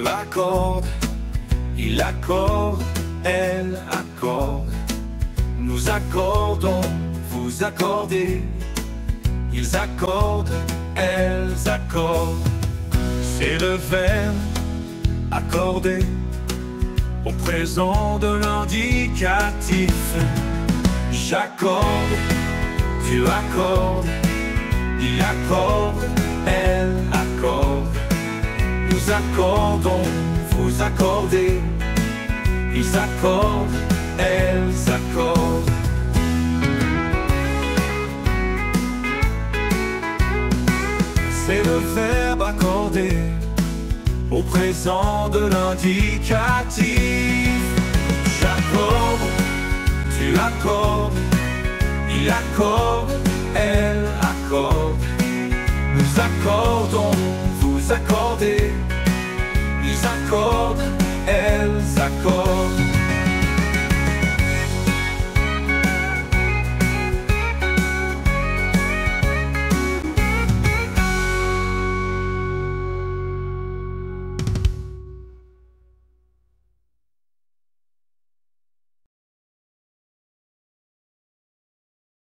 tu accordes, il accorde, elle accorde. Nous accordons, vous accordez, ils accordent, elles accordent. C'est le verbe accorder au présent de l'indicatif. J'accorde, tu accordes, il accorde, elle accorde. Nous accordons, vous accordez, ils accordent, elles accordent. C'est le verbe accorder au présent de l'indicatif. J'accorde, tu accordes, il accorde, elle accorde. Nous accordons, vous accordez, ils accordent, elles accordent.